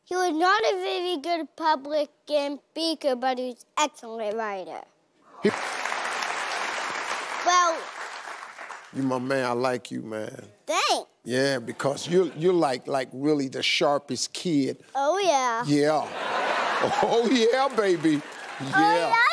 He was not a very good public speaker, but he was an excellent writer. Well... You my man, I like you, man. Thanks. Yeah, because you're like really the sharpest kid. Oh, yeah. Yeah. Oh, yeah, baby. Yeah. Oh, yeah.